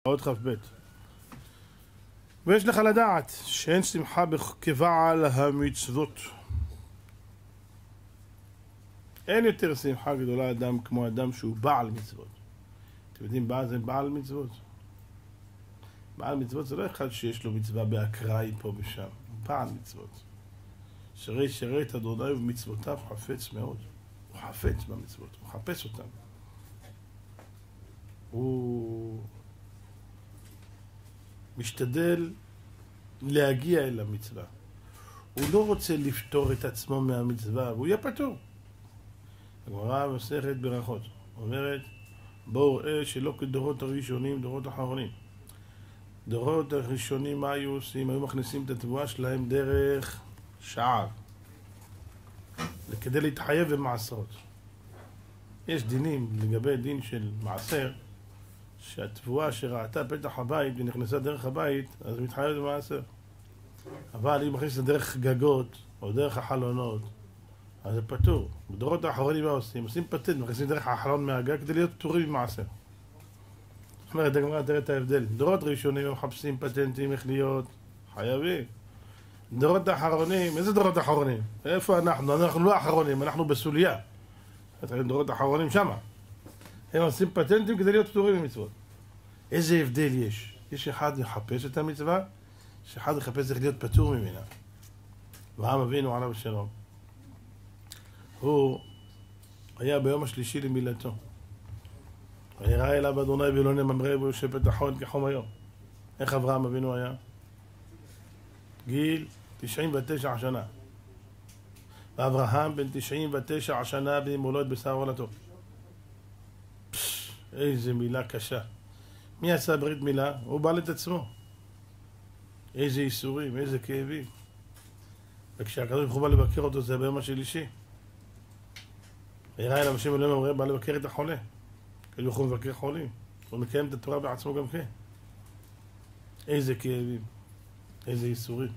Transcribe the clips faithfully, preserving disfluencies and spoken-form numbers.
עוד כ"ב. ויש לך לדעת שאין שמחה כבעל המצוות. אין יותר שמחה גדולה אדם כמו אדם שהוא בעל מצוות. אתם יודעים בעל זה בעל מצוות? בעל מצוות זה לא אחד שיש לו מצווה באקראי פה ושם. בעל מצוות. שרי שרי את אדוני ובמצוותיו חפץ מאוד. הוא חפץ במצוות, הוא חפש אותם. הוא משתדל להגיע אל המצווה. הוא לא רוצה לפתור את עצמו מהמצווה, והוא יהיה פטור. הגמרא במסכת ברכות אומרת, בואו ראה שלא כדורות הראשונים, דורות אחרונים. דורות הראשונים מה היו עושים? היו מכניסים את התבואה שלהם דרך שער, כדי להתחייב במעשרות. יש דינים לגבי דין של מעשר, שהתבואה שראתה פתח הבית ונכנסה דרך הבית, אז מתחייבת במעשר. אבל אם מכניסה דרך גגות או דרך החלונות, אז זה פטור. בדורות האחרונים מה עושים? עושים פטנט, מכניסים דרך החלון מהגג כדי להיות פטורים ממעשר. זאת אומרת, הגמרא תראה את ההבדל. דורות ראשונים מחפשים פטנטים איך להיות חייבים. דורות האחרונים, איזה דורות האחרונים? איפה אנחנו? אנחנו לא האחרונים, אנחנו בסוליה. דורות האחרונים שמה. הם עושים פטנטים כדי להיות פטורים ממצוות. איזה הבדל יש? יש אחד יחפש את המצווה, שאחד יחפש איך להיות פטור ממנה. אברהם אבינו עליו השלום. הוא היה ביום השלישי למילתו. וירא אליו אדוני ואלוהינו ממרא בו יושב פתח האוהל כחום היום. איך אברהם אבינו היה? גיל תשעים ותשע שנה. ואברהם בן תשעים ותשע שנה במולד בשר הולדתו. איזה מילה קשה. מי עשה ברית מילה? הוא בעל את עצמו. איזה איסורים, איזה כאבים. וכשהקדוש ברוך הוא בא לבקר אותו זה ביום השלישי. וירא אליו השם אלוהינו ממרא בא לבקר את החולה. הקדוש ברוך הוא מבקר חולים. הוא מקיים את התורה בעצמו גם כן. איזה כאבים. איזה איסורים.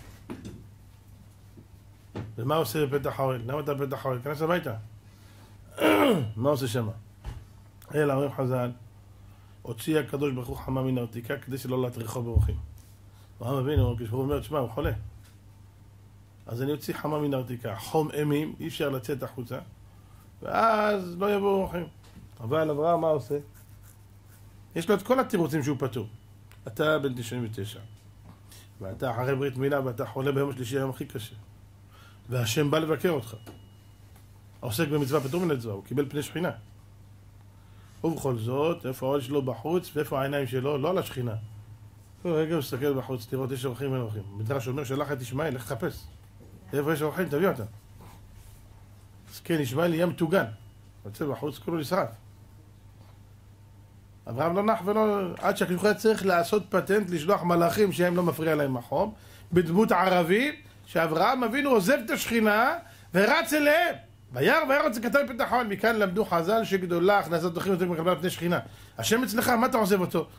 ומה עושה בפתח האוהל? למה אתה בפתח האוהל? כנס הביתה. מה עושה שמה? אלא אומרים חז"ל, הוציא הקדוש ברוך הוא חמה מן הרתיקה כדי שלא להטריחו באורחים. אברהם אבינו, כשהוא אומר, תשמע, הוא חולה. אז אני אוציא חמה מן הרתיקה, חום אימים, אי אפשר לצאת החוצה, ואז לא יבואו אורחים. אבל אברהם מה עושה? יש לו את כל התירוצים שהוא פטור. אתה בן תשעים ותשע, ואתה אחרי ברית מילה, ואתה חולה ביום השלישי, היום הכי קשה. והשם בא לבקר אותך. עוסק במצווה פטור מן המצווה, הוא קיבל פני שכינה. ובכל זאת, איפה האוהל שלו בחוץ, ואיפה העיניים שלו? לא על השכינה. רגע הוא מסתכל בחוץ, תראו, יש אורחים ואין אורחים. מדרש אומר, שלח את ישמעאל, לך תחפש. איפה יש אורחים? תביא אותם. אז כן, ישמעאל יהיה מטוגן. יוצא בחוץ, כולו נשרף. אברהם לא נח ולא... עד שהקדוש צריך לעשות פטנט, לשלוח מלאכים שהם לא מפריע להם החום, בדמות ערבים, שאברהם אבינו עוזב את השכינה ורץ אליהם. וירא וירא כתב בפתח האוהל. מכאן למדו חז"ל שגדולה הכנסת דוחים יותר מקבלה פני שכינה. השם אצלך, מה אתה עוזב אותו?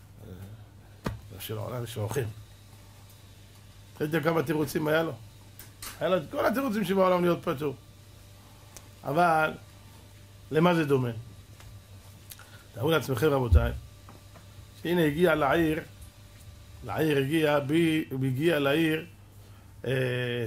של העולם יש אורחים. אתה יודע כמה תירוצים היה לו? היה לו את כל התירוצים שבעולם להיות פטור. אבל למה זה דומה? תראו לעצמכם רבותיי, שהנה הגיע לעיר, לעיר הגיע, בי, הגיע לעיר אה,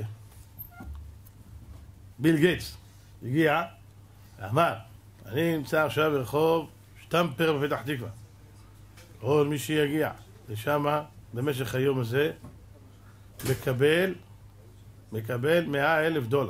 ביל גייטס. הגיע, אמר, אני נמצא עכשיו ברחוב שטמפר בפתח תקווה. כל מי שיגיע לשם במשך היום הזה מקבל, מקבל מאה אלף דולר.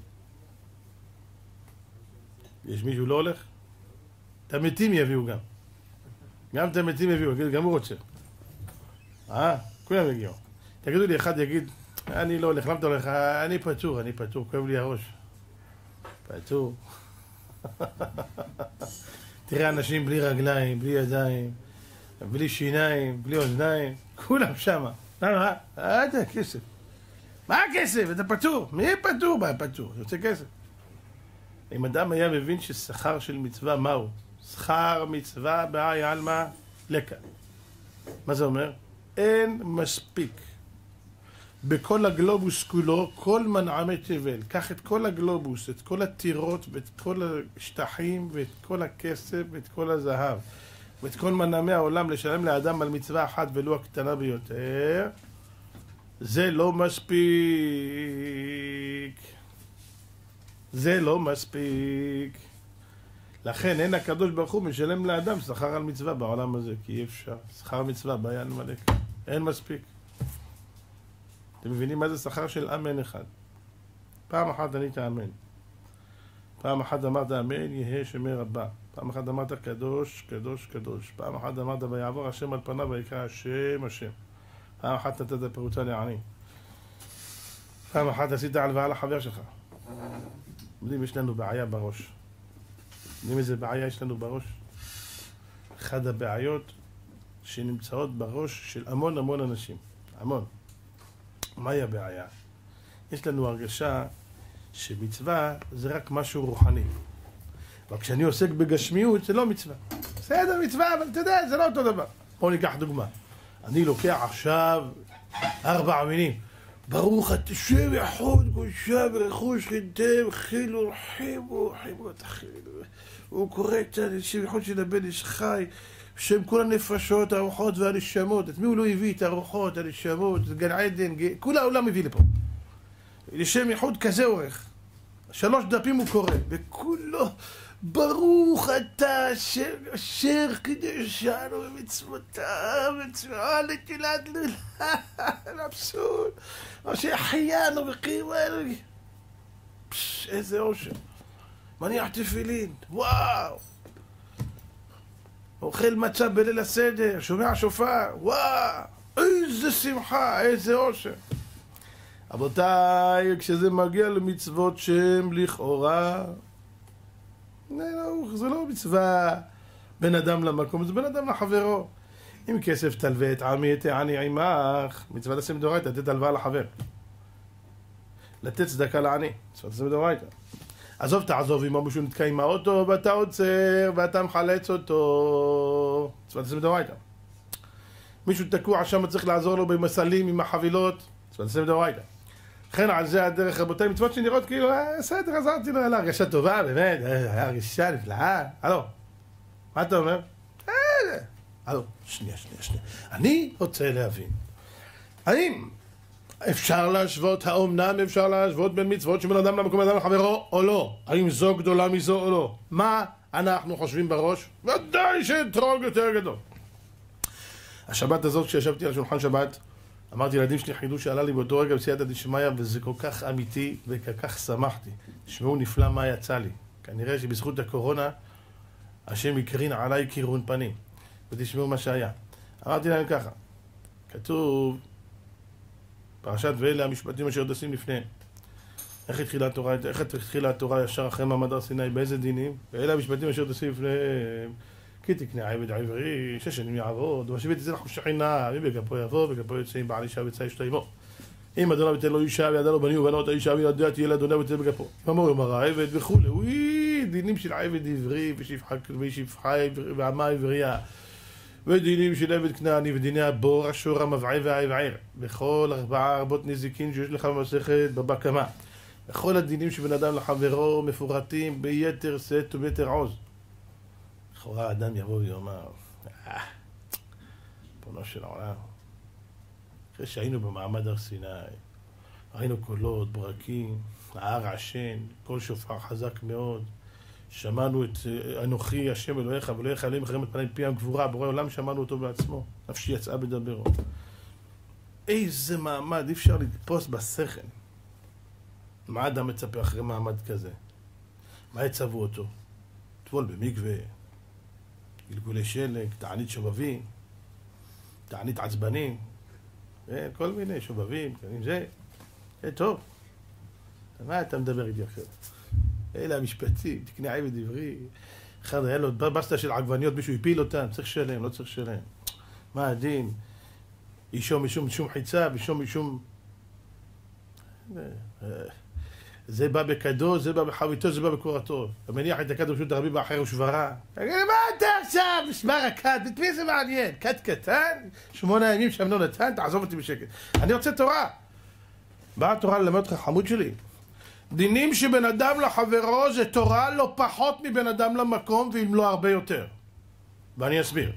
יש מישהו לא הולך? את המתים יביאו גם. גם את המתים יביאו, גם הוא רוצה. אה? כולם יגיעו. תגידו לי, אחד יגיד, אני לא הולך, למה אתה הולך? אני פטור, אני פטור, כואב לי הראש. פטור. תראה אנשים בלי רגליים, בלי ידיים, בלי שיניים, בלי אוזניים, כולם שמה. למה? אה, זה כסף. מה הכסף? אתה פטור. מי פטור? מה פטור? יוצא כסף. אם אדם היה מבין ששכר של מצווה מהו? שכר מצווה באי עלמא לקה. מה זה אומר? אין מספיק. בכל הגלובוס כולו, כל מנעמי תבל. קח את כל הגלובוס, את כל הטירות ואת כל השטחים ואת כל הכסף ואת כל הזהב. ואת כל מנעמי העולם לשלם לאדם על מצווה אחת ולו הקטנה ביותר, זה לא מספיק. זה לא מספיק. לכן אין הקדוש ברוך הוא משלם לאדם שכר על מצווה בעולם הזה, כי אי אפשר. שכר מצווה בעיה למלא. אין מספיק. אתם מבינים מה זה שכר של אמן אחד? פעם אחת ענית אמן. פעם אחת אמרת אמן יהא שמי רבה. פעם אחת אמרת קדוש, קדוש, קדוש. פעם אחת אמרת ויעבור השם על פניו ויקרא השם, השם. פעם אחת נתת פירוטה לעני. פעם אחת עשית הלוואה לחבר שלך. יודעים, יש לנו בעיה בראש. יודעים איזה בעיה יש לנו בראש? אחד הבעיות שנמצאות בראש של המון המון אנשים. המון. מהי הבעיה? יש לנו הרגשה שמצווה זה רק משהו רוחני. אבל כשאני עוסק בגשמיות זה לא מצווה. בסדר, מצווה, אבל אתה יודע, זה לא אותו דבר. בואו ניקח דוגמה. אני לוקח עכשיו ארבע מינים. ברוך אתה שם אחד קודשה ברכוש חינתם חילו רחימו חימו תחילו. הוא קורא את השם אחד של הבן איש חי בשם כל הנפשות, הרוחות והנשמות. את מי הוא לא הביא? את הרוחות, הנשמות, גן עדן, כל העולם הביא לפה. לשם ייחוד כזה אורך. שלוש דפים הוא קורא, וכולו ברוך אתה אשר אשר קידשנו במצוותיו מצווה לתפילת לעולם מבסוט אשר החיינו וקיימנו. איזה אושר. מניח תפילין, וואו. אוכל מצה בליל הסדר, שומע שופר, וואו. איזה שמחה, איזה אושר. רבותיי, כשזה מגיע למצוות שהם לכאורה, זה לא מצווה בין אדם למקום, זה בין אדם לחברו. אם כסף תלווה את עמי את העני עמך, מצוות עשה מדאורייתא, לתת הלוואה לחבר. לתת צדקה לעני, מצוות עשה מדאורייתא. עזוב תעזוב אם מישהו נתקע עם האוטו ואתה עוצר ואתה מחלץ אותו, מצוות עשה מדאורייתא. מישהו תקוע שם צריך לעזור לו במסלים עם החבילות, מצוות עשה מדאורייתא. לכן על זה הדרך, רבותיי, מצוות שנראות כאילו, בסדר, עזרתי לו, הרגשה טובה, באמת, הרגשה נפלאה. הלו, מה אתה אומר? הלו, שנייה, שנייה, שנייה. אני רוצה להבין, האם אפשר להשוות, האומנם אפשר להשוות בין מצוות שבין אדם למקום אדם לחברו או לא? האם זו גדולה מזו או לא? מה אנחנו חושבים בראש? ודאי שאתרוג יותר גדול. השבת הזאת, כשישבתי על שולחן שבת, אמרתי לילדים שלי חידוש שעלה לי באותו רגע בסייעתא דשמיא, וזה כל כך אמיתי וכל כך שמחתי. תשמעו נפלא מה יצא לי. כנראה שבזכות הקורונה השם יקרין עליי קירון פנים. ותשמעו מה שהיה. אמרתי להם ככה, כתוב פרשת ואלה המשפטים אשר דשים לפניהם. איך התחילה התורה, איך התחילה התורה ישר אחרי מעמד הר סיני, באיזה דינים? ואלה המשפטים אשר דשים לפניהם. כי תקנה עבד עברי, שש שנים יעבוד, ושבט יצא לך שכינה, ובגפו יבוא, ובגפו יוצא עם בעל אישה ויצא אשתו עמו. אם אדוני ותן לו אישה, וידע לו בנים ובנות האישה, וידע תהיה לאדוני ותן בגפו. אמרו יאמר העבד וכולי, וואי, דינים של עבד עברי, ושפחה ועמה עברייה, ודינים של עבד כנעני, ודיני הבור, השור, המבעי והעבעיר, וכל ארבעה ארבעות נזיקין שיש לך במסכת בבא קמא. וכל הדינים שבן אדם לחברו מפורטים ביתר שאת וביתר עוז. לכאורה האדם יבוא ויאמר, אה, פונו של העולם. אחרי שהיינו במעמד הר סיני, ראינו קולות, ברקים, ההר עשן, קול שופר חזק מאוד, שמענו את אנוכי השם אלוהיך ולא יחלם אחרים את פני פיהם גבורה, בורא עולם שמענו אותו בעצמו, נפשי יצאה בדברו. איזה מעמד, אי אפשר לתפוס בשכל. מה אדם מצפה אחרי מעמד כזה? מה יצבו אותו? טבול במקווה, גלגולי שלג, תענית שובבים, תענית עצבנים, כל מיני שובבים, זה, זה טוב. מה אתה מדבר איתי עכשיו? אלה המשפטים, תקנה עבד עברי, אחד היה לו בסטה של עגבניות, מישהו הפיל אותם, צריך לשלם, לא צריך לשלם. מה הדין? אישום משום משום חיצה, אישום משום... זה בא בקדו, זה בא בחביתו, זה בא בקורתו. ומניח את הכד רשות הרבים באחר ושברה. מה אתה עכשיו? משמר הכד, את מי זה מעניין? כד קטן, שמונה ימים שם לא נתן, תעזוב אותי בשקט. אני רוצה תורה. באה התורה ללמד אותך, חמוד שלי. דינים שבן אדם לחברו זה תורה לא פחות מבן אדם למקום, ואם לא הרבה יותר. ואני אסביר.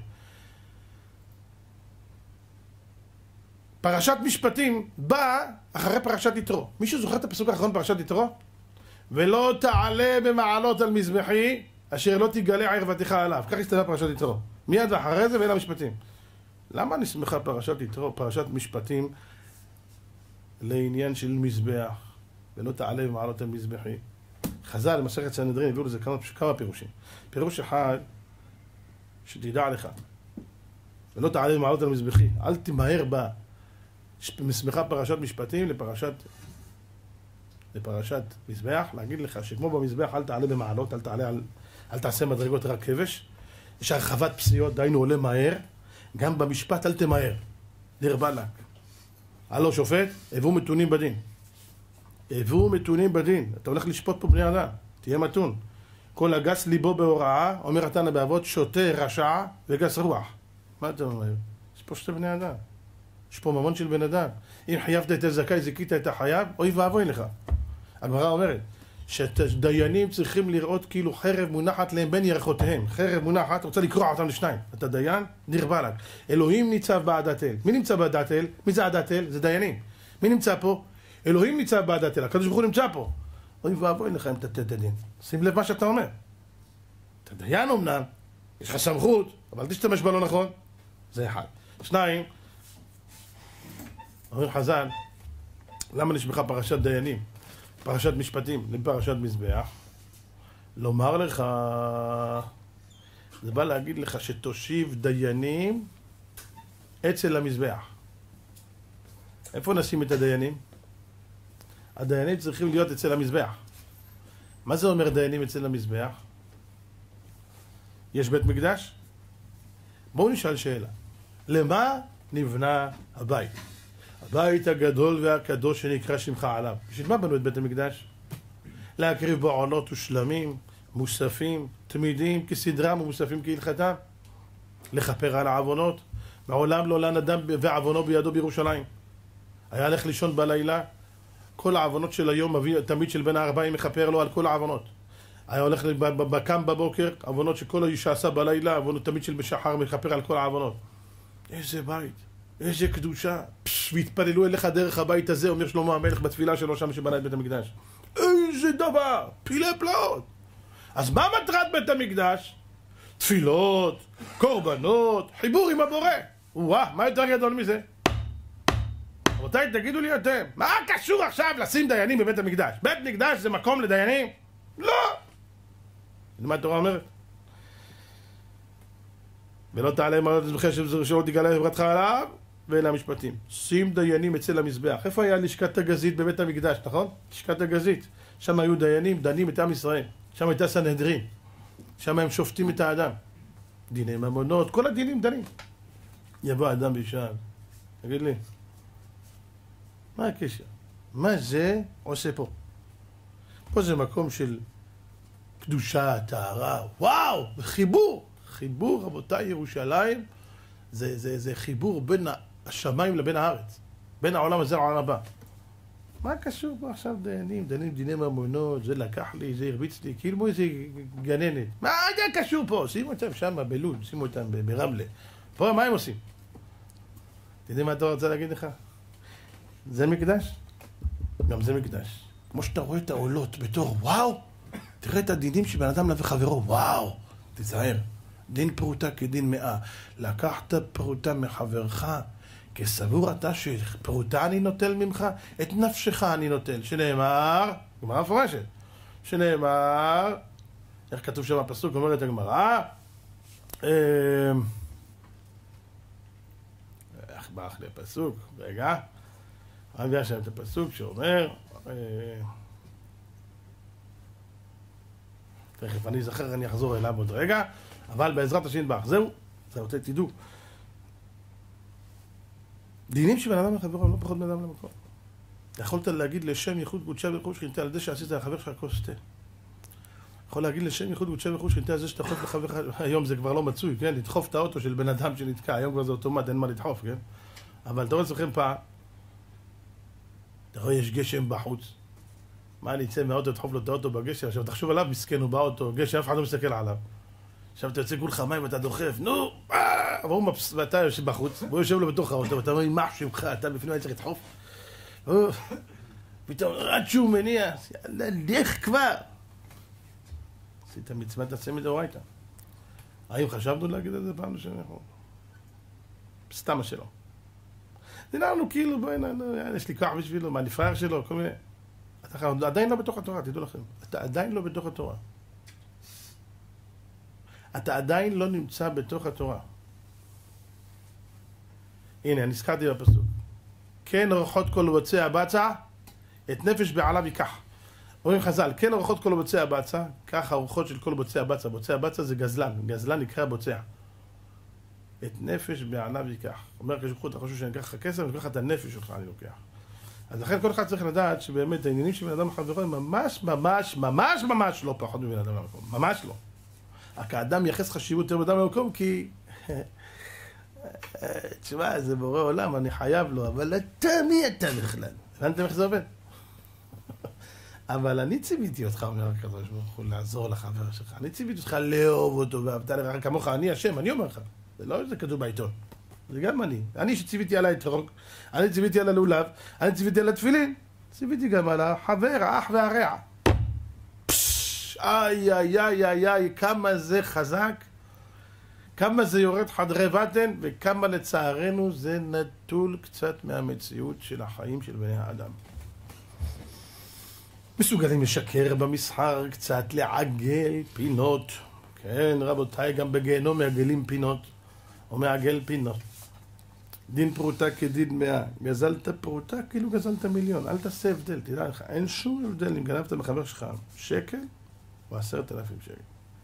פרשת משפטים באה אחרי פרשת יתרו. מישהו זוכר את הפסוק האחרון פרשת יתרו? ולא תעלה במעלות על מזבחי אשר לא תגלה ערוותך עליו. כך הסתיימה פרשת יתרו. מיד ואחרי זה ואלה המשפטים. למה נסמכה פרשת יתרו, פרשת משפטים, לעניין של מזבח? ולא תעלה במעלות על מזבחי. חז"ל במסכת סנהדרין הביאו לזה כמה, כמה פירושים. פירוש אחד, שתדע לך, ולא תעלה במעלות על מזבחי. אל תמהר בה. מסמכה פרשת משפטים לפרשת לפרשת מזבח, להגיד לך שכמו במזבח אל תעלה במעלות, אל תעלה על, אל תעשה מדרגות רק כבש, יש הרחבת פסיעות, דיינו עולה מהר, גם במשפט אל תמהר, דיר בלק. הלא שופט, הבאו מתונים בדין. הבאו מתונים בדין. אתה הולך לשפוט פה בני אדם, תהיה מתון. כל הגס ליבו בהוראה, אומר התנא באבות, שוטה רשע וגס רוח. מה אתה אומר? יש פה שתי בני אדם. יש פה ממון של בן אדם. אם חייבת את הזכאי, זכית את החייב, אוי ואבוי לך. הגמרא אומרת שדיינים צריכים לראות כאילו חרב מונחת להם בין ירחותיהם. חרב מונחת, רוצה לקרוע אותם לשניים. אתה דיין, דיר בלק. אלוהים ניצב בעדת אל. מי נמצא בעדת אל? מי זה עדת אל? זה דיינים. מי נמצא פה? אלוהים ניצב בעדת אל. הקדוש ברוך הוא נמצא פה. אוי ואבוי לך אם תתת הדין. שים לב מה שאתה אומר. אתה דיין אמנם, יש לך סמכות, אבל תשתמש בה לא נכון. זה אחד. שניים, אומרים חז"ל, למה נשמחה פרשת דיינים, פרשת משפטים, לפרשת מזבח? לומר לך, זה בא להגיד לך שתושיב דיינים אצל המזבח. איפה נשים את הדיינים? הדיינים צריכים להיות אצל המזבח. מה זה אומר דיינים אצל המזבח? יש בית מקדש? בואו נשאל שאלה. למה נבנה הבית? הבית הגדול והקדוש שנקרא שמך עליו. בשביל מה בנו את בית המקדש? להקריב בו עונות ושלמים, מוספים, תמידים כסדרם ומוספים כהלכתם. לכפר על העוונות. מעולם לא לן אדם ועוונו בידו בירושלים. היה הולך לישון בלילה, כל העוונות של היום, תמיד של בן הארבעים מכפר לו על כל העוונות. היה הולך בקם בבוקר, עוונות שכל האיש עשה בלילה, עוונות תמיד של בשחר מכפר על כל העוונות. איזה בית, איזה קדושה. פש, והתפללו אליך דרך הבית הזה, אומר שלמה המלך בתפילה שלו שם שבנה את בית המקדש. איזה דבר, פילי פלאות. אז מה מטרת בית המקדש? תפילות, קורבנות, חיבור עם הבורא. וואה, מה יותר גדול מזה? רבותיי, תגידו לי אתם, מה קשור עכשיו לשים דיינים בבית המקדש? בית מקדש זה מקום לדיינים? לא! מה התורה אומרת? ולא תעלה מעלות מזבחי שלא תגלה עברתך עליו, ואלה המשפטים. שים דיינים אצל המזבח. איפה היה לשכת הגזית בבית המקדש, נכון? לשכת הגזית. שם היו דיינים, דנים את עם ישראל. שם הייתה סנהדרין. שם הם שופטים את האדם. דיני ממונות, כל הדינים דנים. יבוא האדם וישאל, תגיד לי, מה הקשר? מה זה עושה פה? פה זה מקום של קדושה, טהרה, וואו, חיבור. חיבור, רבותיי, ירושלים, זה, זה, זה חיבור בין השמיים לבין הארץ. בין העולם הזה לעולם הבא. מה קשור פה עכשיו דיינים? דיינים דיני ממונות, זה לקח לי, זה הרביץ לי, כאילו איזה גננת. מה זה קשור פה? שימו אותם שם בלוד, שימו אותם ברמלה. פה מה הם עושים? אתה יודע מה אתה רוצה להגיד לך? זה מקדש? גם זה מקדש. כמו שאתה רואה את העולות בתור וואו, תראה את הדינים שבן אדם לביא חברו, וואו, תזהר. דין פרוטה כדין מאה. לקחת פרוטה מחברך, כסבור אתה שפרוטה אני נוטל ממך, את נפשך אני נוטל. שנאמר, גמרא מפורשת, שנאמר, איך כתוב שם הפסוק, אומרת הגמרא, איך באח לי הפסוק, רגע, אני יודע שם את הפסוק שאומר, תכף אני זכר, אני אחזור אליו עוד רגע, אבל בעזרת השם באח, זהו, זה רוצה תדעו. דינים שבן אדם לחברו, לא פחות בן אדם למקום. יכולת להגיד לשם ייחוד קודשה ורכוש שכינתה על זה שעשית לחבר שלך כוס תה. יכול להגיד לשם ייחוד קודשה ורכוש שכינתה על זה שתחוף לחבר, היום זה כבר לא מצוי, כן? לדחוף את האוטו של בן אדם שנתקע, היום כבר זה אוטומט, אין מה לדחוף, כן? אבל תראו אצלכם פעם, אתה רואה, יש גשם בחוץ. מה, אני אצא מהאוטו, תחוף לו את האוטו בגשם, עכשיו תחשוב עליו, מסכן הוא באוטו, גשם, אף אחד לא מסתכל עליו. עכשיו אתה יוצא כולך מים ואתה דוחף, נו, והוא מבס... ואתה יושב בחוץ, והוא יושב לו בתוך האוטו, ואתה אומר, מה שמך, אתה בפנים היה צריך לדחוף? פתאום, עד שהוא מניע, יאללה, לך כבר! עשית מצוות תעשה מדאורייתא. האם חשבנו להגיד את זה פעם לשני? סתם השאלה. זה נראה לנו כאילו, בואי, יש לי כוח בשבילו, מה, נפרר שלו, כל מיני. אתה עדיין לא בתוך התורה, תדעו לכם. אתה עדיין לא בתוך התורה. אתה עדיין לא נמצא בתוך התורה. הנה, אני הזכרתי בפסוק. כן אורחות כל בצע בצע, את נפש בעליו ייקח. אומרים חז"ל, כן אורחות כל בצע בצע, כך האורחות של כל בצע בצע. בצע בצע זה גזלן, גזלן נקרא בוצע. את נפש בעליו ייקח. אומר כשבחו, אתה חושב שאני אקח לך כסף, אני אקח את הנפש שלך, אני לוקח. אז לכן כל אחד צריך לדעת שבאמת העניינים של בן אדם לחברו הם ממש ממש ממש ממש לא פחות מבן אדם למקום. ממש לא. רק האדם מייחס חשיבות יותר בן אדם למקום כי... תשמע, זה בורא עולם, אני חייב לו, אבל אתה, מי אתה בכלל? הבנתם איך זה עובד? אבל אני ציוויתי אותך, אומר הקדוש ברוך הוא, לעזור לחבר שלך. אני ציוויתי אותך לאהוב אותו, ואהבת לרעך כמוך, אני השם, אני אומר לך. זה לא זה כתוב בעיתון. זה גם אני. אני שציוויתי על האתרוג, אני ציוויתי על הלולב, אני ציוויתי על התפילין, ציוויתי גם על החבר, האח והרע. פשש, איי, איי, איי, איי, איי, כמה זה חזק, כמה זה יורד חדרי בטן, וכמה לצערנו זה נטול קצת מהמציאות של החיים של בני האדם. מסוגלים לשקר במסחר, קצת לעגל פינות. כן, רבותיי, גם בגיהנום מעגלים פינות, או מעגל פינות. דין פרוטה כדין מאה. גזלת פרוטה כאילו גזלת מיליון. אל תעשה הבדל, תדע לך, אין שום הבדל אם גנבת מחבר שלך שקל או עשרת אלפים שקל.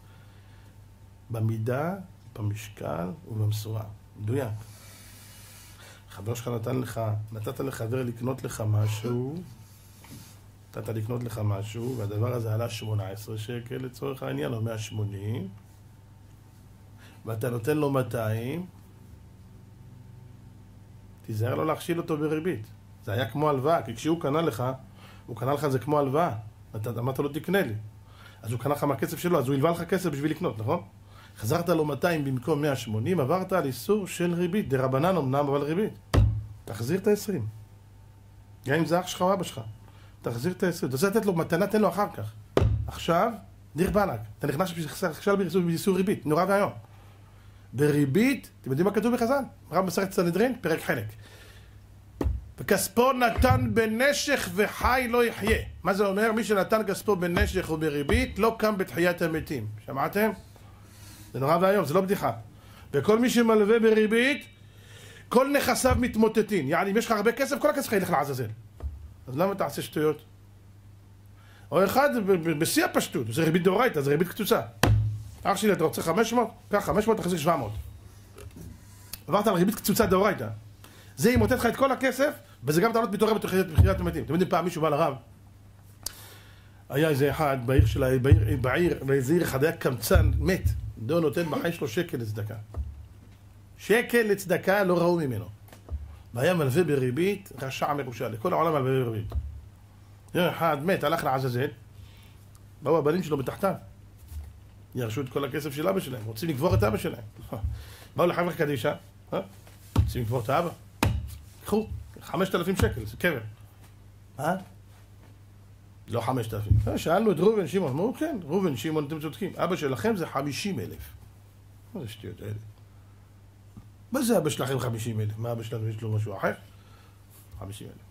במידה, במשקל ובמשורה. מדויק. חבר שלך נתן לך, נתת לחבר לקנות לך משהו, נתת לקנות לך משהו, והדבר הזה עלה שמונה עשרה שקל לצורך העניין, או מאה ושמונים, ואתה נותן לו מאתיים, תיזהר לו להכשיל אותו בריבית. זה היה כמו הלוואה, כי כשהוא קנה לך, הוא קנה לך זה כמו הלוואה. אתה אמרת לו תקנה לי. אז הוא קנה לך מהכסף שלו, אז הוא הלווה לך כסף בשביל לקנות, נכון? חזרת לו מאתיים במקום מאה ושמונים, עברת על איסור של ריבית, דרבנן אמנם, אבל ריבית. תחזיר את ה-עשרים. גם אם זה אח שלך או אבא שלך. תחזיר את ה-עשרים. אתה רוצה לתת לו מתנה, תן לו אחר כך. עכשיו, דיר בלק. אתה נכנס עכשיו באיסור ריבית, נורא והיום. בריבית, אתם יודעים מה כתוב בחז"ל? רב מסכת סנהדרין, פרק חלק. וכספו נתן בנשך וחי לא יחיה. מה זה אומר? מי שנתן כספו בנשך או בריבית, לא קם בתחיית המתים. שמעתם? זה נורא והיום, זה לא בדיחה. וכל מי שמלווה בריבית, כל נכסיו מתמוטטים. יעני, אם יש לך הרבה כסף, כל הכסף ילך לעזאזל. אז למה אתה עושה שטויות? או אחד, בשיא הפשטות, זה ריבית דאורייתא, זה ריבית קצוצה. אח שלי, אתה רוצה חמש מאות? קח, חמש מאות תחזיר שבע מאות. עברת על ריבית קצוצה דאורייתא. זה ימוטט לך את כל הכסף, וזה גם תעלות מתעורר בתחיית המתים. אתם יודעים, פעם מישהו בא לרב, היה איזה אחד בעיר שלה, בעיר, בעיר, באיזה עיר אחד היה קמצן, מת. דו נותן בחיים שלו שקל לצדקה. שקל לצדקה לא ראו ממנו. והיה מלווה בריבית, רשע מרושע, לכל העולם מלווה בריבית. יום אחד מת, הלך לעזאזל, באו הבנים שלו בתחתיו. ירשו את כל הכסף של אבא שלהם, רוצים לקבור את אבא שלהם. באו לחברה קדישה, רוצים לקבור את האבא. קחו, חמשת אלפים שקל, זה קבר. מה? לא חמשת אלפים. שאלנו את ראובן שמעון, אמרו כן, ראובן שמעון אתם צודקים, אבא שלכם זה חמישים אלף. מה זה שטויות האלה? מה זה אבא שלכם חמישים אלף? מה אבא שלנו יש לו משהו אחר? חמישים אלף.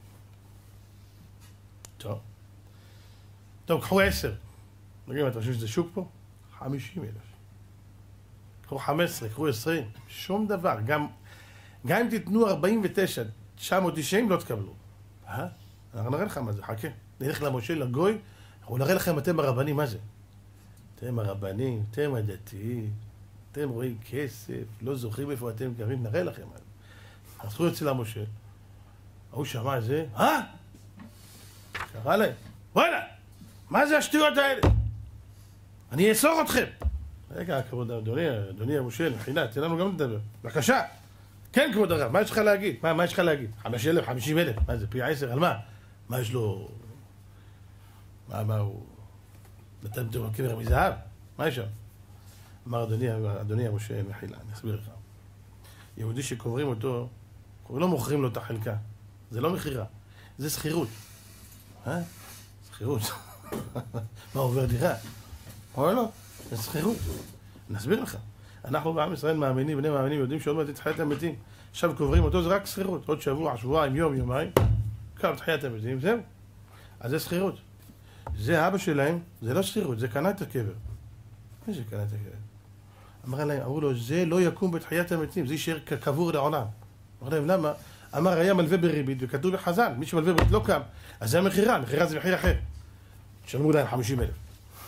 טוב. טוב, קחו עשר. נגיד, אתה חושב שזה שוק פה? חמישים אלף. קחו חמש עשרה, קחו עשרים. שום דבר. גם, גם אם תיתנו ארבעים ותשע, תשע מאות תשעים לא תקבלו. אה? אנחנו נראה לך מה זה, חכה. נלך למשה, לגוי, אנחנו נראה לכם אתם הרבנים, מה זה? אתם הרבנים, אתם הדתיים, אתם רואים כסף, לא זוכרים איפה אתם גרים, נראה לכם. אז הוא יוצא למשה, הוא שמע את זה, אה? קרא להם, וואלה, מה זה השטויות האלה? אני אאסור אתכם. רגע, כבוד אדוני, אדוני המשה, מחילה, תן לנו גם לדבר. בבקשה. כן, כבוד הרב, מה יש לך להגיד? מה, מה יש לך להגיד? חמש אלף, חמישים אלף, מה זה, פי עשר, על מה? מה יש לו... מה, מה הוא... נתן אותו קבר מזהב? מה יש שם? אמר אדוני, אדוני המשה, מחילה, אני אסביר לך. יהודי שקוברים אותו, לא מוכרים לו את החלקה. זה לא מחירה, זה שכירות. אה? שכירות. מה עובר דירה? או לא, זה שכירות. נסביר לך. אנחנו בעם ישראל מאמינים, בני מאמינים, יודעים שעוד מעט את תחיית המתים. עכשיו קוברים אותו, זה רק שכירות. עוד שבוע, שבועיים, יום, יומיים, קם תחיית המתים, זהו. אז זה שכירות. זה אבא שלהם, זה לא שכירות, זה קנה את הקבר. מי זה קנה את הקבר? אמר להם, אמרו לו, זה לא יקום בתחיית המתים, זה יישאר קבור לעולם. אמר להם, למה? אמר, היה מלווה בריבית, וכתוב בחז"ל, מי שמלווה בריבית לא קם. אז זה המחירה, המחירה זה מחיר אחר. תשלמו להם חמישים אלף.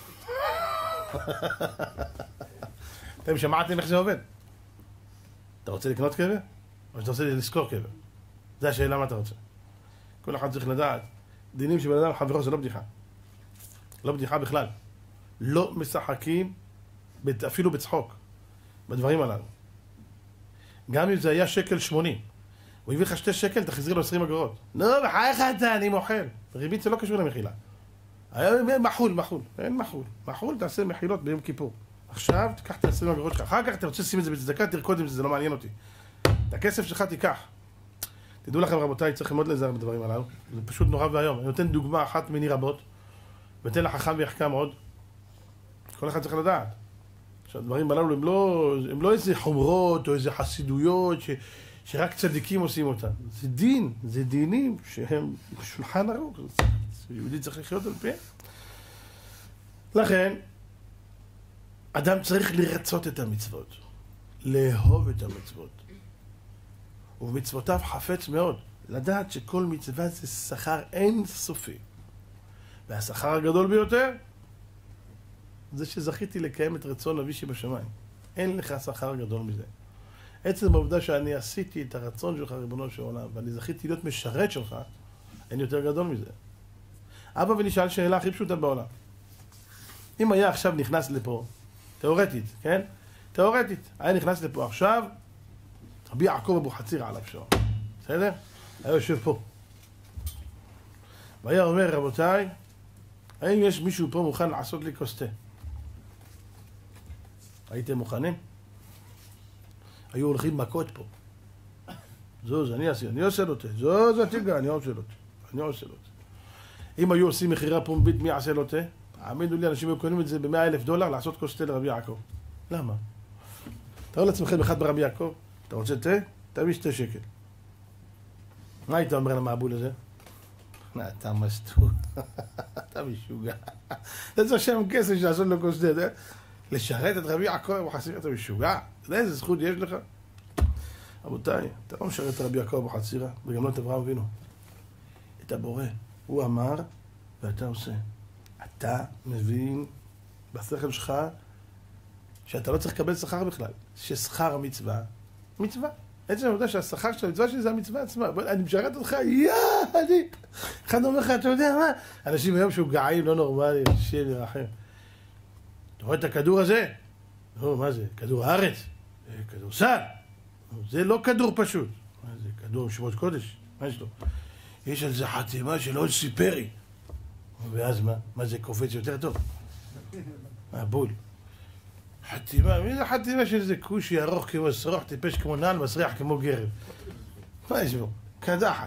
אתם שמעתם איך זה עובד? אתה רוצה לקנות קבר? או שאתה רוצה לזכור קבר? זה השאלה מה אתה רוצה. כל אחד צריך לדעת, דינים שבן אדם חברו זה לא בדיחה. לא בדיחה בכלל. לא משחקים, אפילו בצחוק, בדברים הללו. גם אם זה היה שקל שמונים, הוא הביא לך שתי שקל, תחזיר לו עשרים אגורות. לא, בחייך אתה, אני מוכר. ריבית זה לא קשור למחילה. מחול, מחול. אין מחול. מחול תעשה מחילות ביום כיפור. עכשיו תיקח את העשרים אגורות שלך. אחר כך אתה רוצה לשים את זה בצדקה, תרקוד עם זה, זה לא מעניין אותי. את הכסף שלך תיקח. תדעו לכם רבותיי, צריך ללמוד להיזהר בדברים הללו. זה פשוט נורא והיום. אני נותן דוגמה אחת מיני רבות, ותן לחכם ויחכם עוד. כל אחד צריך לדעת. שהדברים הללו הם לא, הם לא איזה חומרות או איזה חסידויות ש, שרק צדיקים עושים אותם. זה דין, זה דינים שהם בשולחן ערוך. יהודי צריך לחיות על פיהם. לכן, אדם צריך לרצות את המצוות, לאהוב את המצוות. ובמצוותיו חפץ מאוד, לדעת שכל מצווה זה שכר אין סופי. והשכר הגדול ביותר, זה שזכיתי לקיים את רצון אבי שבשמיים. אין לך שכר גדול מזה. עצם העובדה שאני עשיתי את הרצון שלך, ריבונו של עולם, ואני זכיתי להיות משרת שלך, אין יותר גדול מזה. אבא ונשאל שאלה הכי פשוטה בעולם. אם היה עכשיו נכנס לפה, תיאורטית, כן? תיאורטית, היה נכנס לפה עכשיו, רבי יעקב אבוחצירא עליו שעון. בסדר? היה יושב פה. והיה אומר, רבותיי, האם יש מישהו פה מוכן לעשות לי כוס תה? הייתם מוכנים? היו הולכים מכות פה. זו, זה אני אעשה, אני עושה לו תה. זו, זה תיגע, אני עושה לו תה. אני עושה לו תה. אם היו עושים מחירה פומבית, מי יעשה לו תה? העמידו לי, אנשים היו קונים את זה ב-מאה אלף דולר לעשות כוס תה לרבי יעקב. למה? תראו לעצמכם אחד ברבי יעקב, אתה רוצה תה? תביא שתי שקל. מה היית אומר למעבול הזה? אתה מסטור, אתה משוגע. זה שם כסף שעשות לו כוס תה, לשרת את רבי יעקב אבוחצירא, אתה משוגע? אתה יודע איזה זכות יש לך? רבותיי, אתה לא משרת את רבי יעקב אבוחצירא, וגם לא את אברהם אבינו. את הבורא. הוא אמר, ואתה עושה. אתה מבין בשכל שלך שאתה לא צריך לקבל שכר בכלל. ששכר המצווה, מצווה. עצם העובדה שהשכר של המצווה שלי זה המצווה עצמה. אני משרת אותך, יא, אני... אחד אומר לך, אתה יודע מה? אנשים היום שוגעים לא נורמליים, שיהיה לרחם. אתה רואה את הכדור הזה? לא, מה זה? כדור הארץ? זה כדור סל. זה לא כדור פשוט. מה זה? כדור שמות קודש? מה יש לו? יש על זה חתימה של עוד סיפרי. ואז מה? מה זה קופץ יותר טוב? מה, בול. חתימה, מי זה חתימה של זה כושי ארוך כמו שרוך, טיפש כמו נעל, מסריח כמו גרב? מה יש בו? קדחת.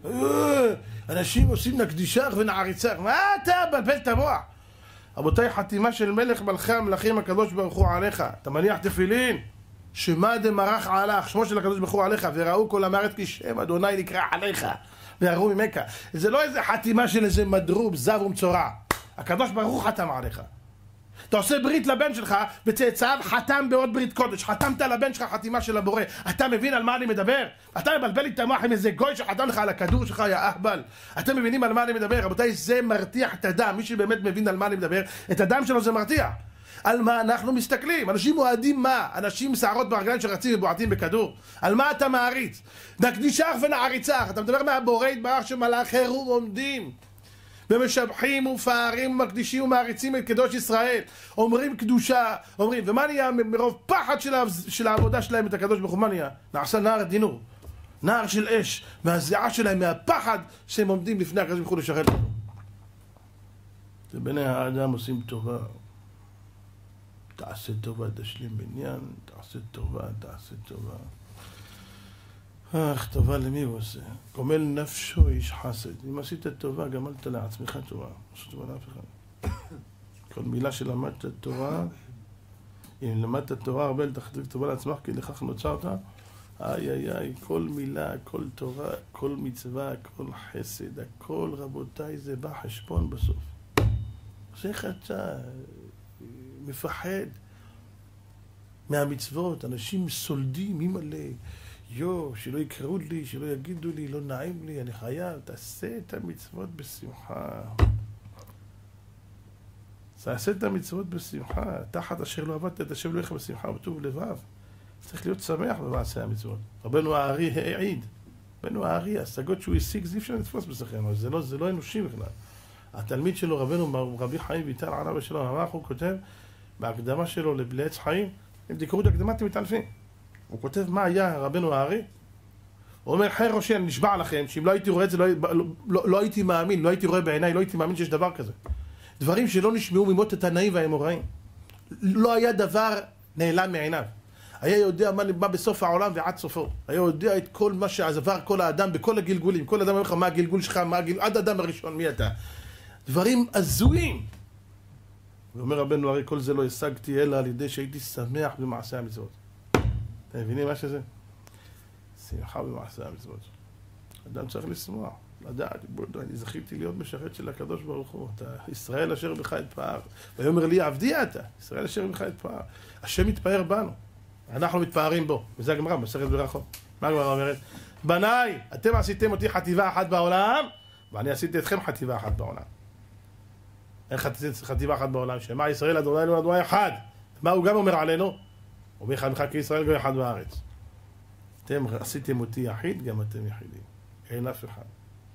אנשים עושים נקדישך ונעריצך. מה אתה בלבל את המוח? רבותיי, חתימה של מלך מלכי המלכים הקדוש ברוך הוא עליך. אתה מניח תפילין? שמע דמרח עליך, שמו של הקדוש ברוך הוא עליך, וראו כל עם הארץ כי שם אדוני נקרא עליך, ויראו ממך. זה לא איזה חתימה של איזה מדרוב, זב ומצורע. הקדוש ברוך הוא חתם עליך. אתה עושה ברית לבן שלך, וצאצאיו חתם בעוד ברית קודש. חתמת לבן שלך חתימה של הבורא. אתה מבין על מה אני מדבר? אתה מבלבל לי את המוח עם איזה גוי שחתם לך על הכדור שלך, יא אהבל. אתם מבינים על מה אני מדבר? רבותיי, זה מרתיח את הדם. מי שבאמת מבין על מה אני מדבר, את הדם שלו זה מרתיח. על מה אנחנו מסתכלים? אנשים מועדים מה? אנשים שערות ברגליים שרצים ובועטים בכדור. על מה אתה מעריץ? נקדישך ונעריצך. אתה מדבר מהבורא יתברך שמלאכי חירום עומדים ומשבחים ופארים ומקדישים ומעריצים את קדוש ישראל, אומרים קדושה, אומרים, ומה נהיה מרוב פחד של, של העבודה שלהם את הקדוש ברוך הוא? מה נהיה? נעשה נער דינור, נער של אש, מהזיעה שלהם, מהפחד שהם עומדים לפני הקדוש ברוך הוא לשרת לנו. ובני האדם עושים טובה, תעשה טובה, תשלים בניין, תעשה טובה, תעשה טובה. אך, טובה למי הוא עושה? גומל נפשו איש חסד. אם עשית טובה, גמלת לעצמך טובה. עשו טובה לאף אחד. כל מילה שלמדת תורה, אם למדת תורה הרבה, תכתיב טובה לעצמך, כי לכך נוצרת. איי איי איי, כל מילה, כל תורה, כל מצווה, כל חסד, הכל רבותיי, זה בא חשבון בסוף. איך אתה מפחד מהמצוות? אנשים סולדים, מי מלא? יו, שלא יקראו לי, שלא יגידו לי, לא נעים לי, אני חייב, תעשה את המצוות בשמחה. תעשה את המצוות בשמחה. תחת אשר לא עבדת, תשב לך בשמחה ובטוב לבב. צריך להיות שמח במעשה המצוות. רבנו הארי העיד. רבנו הארי, ההשגות שהוא השיג, זה אפשר לתפוס בשכם, זה לא, זה לא אנושי בכלל. התלמיד שלו, רבנו רבי חיים ויטל עליו ושלום, אמר, הוא כותב בהקדמה שלו לעץ חיים, אם תקראו את הקדמה אתם מתעלפים. הוא כותב מה היה רבנו הארי. הוא אומר, חיי ראשי, אני נשבע לכם, שאם לא הייתי רואה את זה, לא, לא, לא, לא הייתי מאמין, לא הייתי רואה בעיניי, לא הייתי מאמין שיש דבר כזה. דברים שלא נשמעו ממות התנאים והאמוראים. לא היה דבר נעלם מעיניו. היה יודע מה נבא בסוף העולם ועד סופו. היה יודע את כל מה שעבר כל האדם בכל הגלגולים. כל אדם אומר לך מה הגלגול שלך, מה הגלגול, עד אדם הראשון, מי אתה? דברים הזויים. ואומר רבנו הרי כל זה לא השגתי אלא על ידי שהייתי שמח במעשה המצוות. אתם מבינים מה שזה? שמחה במעשה המצוות. אדם צריך לשמוח, לדעת, אני זכיתי להיות משרת של הקדוש ברוך הוא. אתה ישראל אשר בך יתפאר. ויאמר לי עבדי אתה, ישראל אשר בך יתפאר. השם מתפאר בנו. אנחנו מתפארים בו. וזה הגמרא, מסכת ברכות. מה הגמרא אומרת? בניי, אתם עשיתם אותי חטיבה אחת בעולם, ואני עשיתי אתכם חטיבה אחת בעולם. איך חטיבה אחת בעולם? שמה ישראל אדוני אלוהינו אדוני אחד. מה הוא גם אומר עלינו? אומר חנך כישראל גוי אחד בארץ. אתם עשיתם אותי יחיד, גם אתם יחידים. אין אף אחד.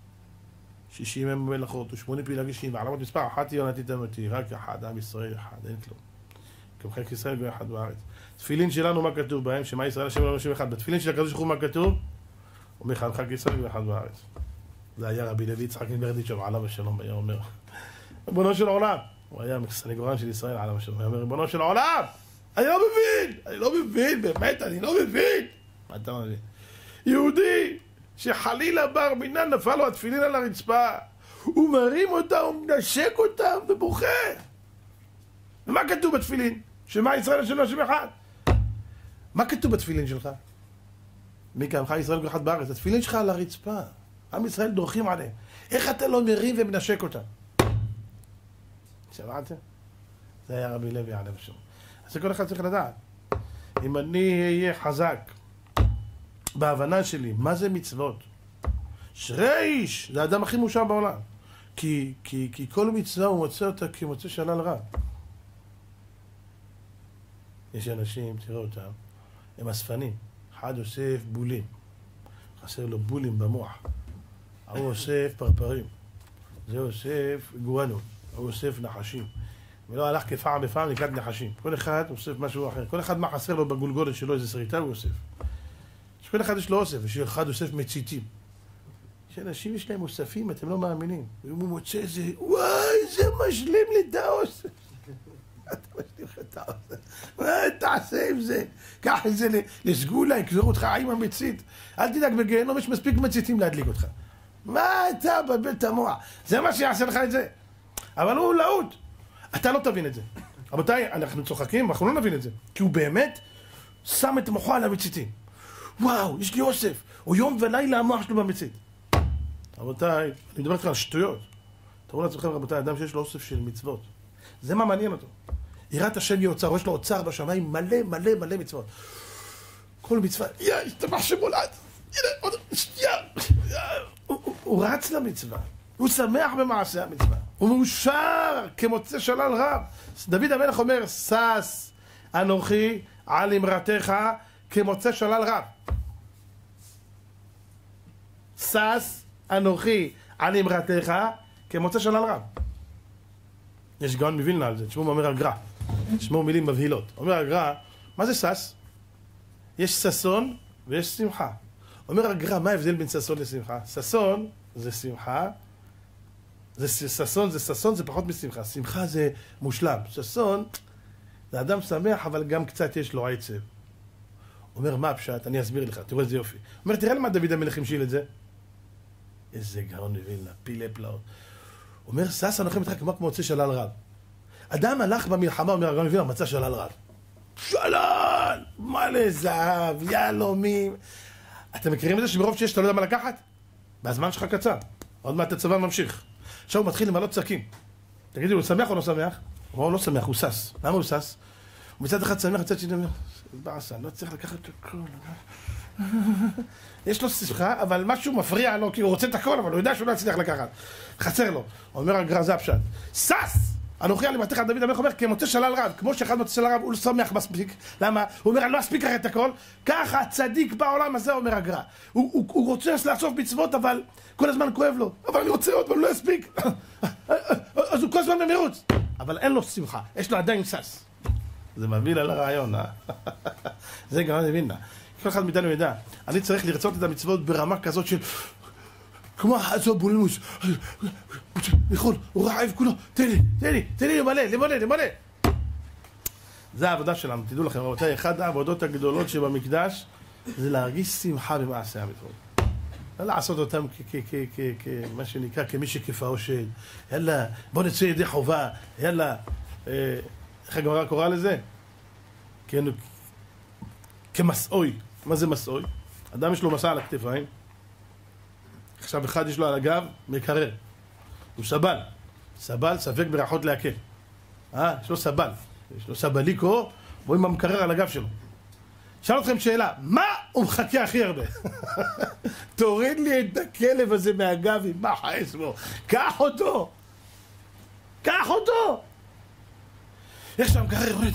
שישים הם מלאכות ושמונה פילגשים, ועלמות מספר אחת יונתיתם אותי, רק אחד, עם ישראל אחד, אין כלום. כמכם כישראל גוי אחד בארץ. תפילין שלנו מה כתוב בהם? שמה ישראל השם אלוהינו השם אחד. בתפילין של הקדוש ברוך הוא מה כתוב? אומר חנך כישראל גוי אחד בארץ. זה היה רבי לוי יצחק מברדיצ'וב, עליו השלום, היה אומר. ריבונו של עולם, הוא היה סנגורן של ישראל, עליו השלום, היה אומר, ריבונו של עולם, אני לא מבין, אני לא מבין, באמת, אני לא מבין. מה אתה מבין? יהודי שחלילה בר מינן נפל לו התפילין על הרצפה, הוא מרים אותה, הוא מנשק אותה ובוכה. ומה כתוב בתפילין? שמה ישראל השם השם אחד? מה כתוב בתפילין שלך? מי כעמך ישראל גוי אחד בארץ? התפילין שלך על הרצפה. עם ישראל דורכים עליהם. איך אתה לא מרים ומנשק אותה? שמעתם? זה היה רבי לוי עליו השלום. אז כל אחד צריך לדעת. אם אני אהיה חזק בהבנה שלי, מה זה מצוות? שריש! זה האדם הכי מאושר בעולם. כי, כי, כי כל מצווה הוא מוצא אותה כמוצא שלל רע. יש אנשים, תראו אותם, הם אספנים. אחד אוסף בולים. חסר לו בולים במוח. הוא אוסף פרפרים. זה אוסף גואנות. הוא אוסף נחשים. ולא הלך כפעם בפעם לקראת נחשים. כל אחד אוסף משהו אחר. כל אחד מה חסר לו בגולגולת שלו, איזה שריטה הוא אוסף. כל אחד יש לו אוסף, יש אחד אוסף מציתים. יש אנשים יש להם אוספים, אתם לא מאמינים. ואם הוא מוצא איזה, וואי, זה משלים לי את האוסף. אתה משלים לך את האוסף. מה תעשה עם זה? קח את זה לסגולה, יקזור אותך עם המצית. אל תדאג, בגיהנום יש מספיק מציתים להדליק אותך. מה אתה מבלבל את המוח? זה מה שיעשה לך את זה. אבל הוא להוט. אתה לא תבין את זה. רבותיי, אנחנו צוחקים, אנחנו לא נבין את זה. כי הוא באמת שם את מוחו על המציתים. וואו, יש לי אוסף. הוא יום ולילה המוח שלו במצית. רבותיי, אני מדבר איתך על שטויות. תראו לעצמכם, רבותיי, אדם שיש לו אוסף של מצוות. זה מה מעניין אותו. יראת השם יהיה אוצר, יש לו אוצר בשמיים מלא מלא מלא מצוות. כל מצווה, יא, השתבח שמולד. הנה, עוד, יא. הוא רץ למצווה. הוא שמח במעשה המצווה. הוא מאושר כמוצא שלל רב. דוד המלך אומר, שש אנוכי על אמרתך כמוצא שלל רב. שש אנוכי על אמרתך כמוצא שלל רב. יש גאון מווילנה על זה, תשמעו מה אומר הגר"א. תשמעו מילים מבהילות. אומר הגר"א, מה זה שש? יש ששון ויש שמחה. אומר הגר"א, מה ההבדל בין ששון לשמחה? ששון זה שמחה, זה ששון, זה ששון, זה פחות משמחה. שמחה זה מושלם. ששון זה אדם שמח, אבל גם קצת יש לו עצב. אומר, מה הפשט? אני אסביר לך, תראו איזה יופי. אומר, תראה למה דוד המלך המשיל את זה. איזה גאון מווילנה, פילי פלאות. אומר, שש אנוכי מתך כמו כמו מוצא שלל רב. אדם הלך במלחמה, אומר, גאון מווילנה, מצא שלל רב. שלל! מלא זהב, יהלומים. אתם מכירים את זה שמרוב שיש אתה לא יודע מה לקחת? בזמן שלך קצר. עוד מעט הצבא ממשיך. עכשיו הוא מתחיל למלות צקים. תגידי, הוא שמח או לא שמח? הוא אומר, לא שמח, הוא סס. למה הוא סס? הוא מצד אחד שמח, מצד שני אומר, בעשה, לא צריך לקחת את הכל. יש לו שמחה, אבל משהו מפריע לו, כי הוא רוצה את הכל, אבל הוא יודע שהוא לא יצליח לקחת. חסר לו. אומר הגר"א, זה הפשט. סס! אנוכי על מתך, דוד המלך אומר, כמוצא שלל רב. כמו שאחד מוצא שלל רב, הוא לא שמח מספיק. למה? הוא אומר, אני לא אספיק את הכל. ככה צדיק בעולם הזה, אומר הגר"א. הוא, הוא, הוא רוצה לעשות מצוות, אבל כל הזמן כואב לו. אבל אני רוצה עוד, אבל הוא לא אספיק. אז הוא כל הזמן במרוץ. אבל אין לו שמחה, יש לו עדיין סס. זה מביא על הרעיון, אה? זה גם אני מבין. כל אחד מאיתנו ידע. אני צריך לרצות את המצוות ברמה כזאת של... כמו חזו בולמוס. יכול, הוא רעב כולו. תן לי, תן לי, תן לי למלא, למלא, למלא. זה העבודה שלנו. תדעו לכם, רבותיי, אחת העבודות הגדולות שבמקדש זה להרגיש שמחה במעשה המצוות. לא לעשות אותם כמה שנקרא, כמי שכפאו של. יאללה, בוא נצא ידי חובה. יאללה. איך הגמרא קורא לזה? כמסעוי. מה זה מסעוי? אדם יש לו מסע על הכתפיים. עכשיו אחד יש לו על הגב, מקרר. הוא סבל. סבל, ספק ברכות להקל. אה? יש לו סבל. יש לו סבליקו, והוא עם המקרר על הגב שלו. שאל אתכם שאלה, מה הוא מחכה הכי הרבה? תוריד לי את הכלב הזה מהגב, מה חייס בו? קח אותו! קח אותו! איך שאתה מקרר, יורד.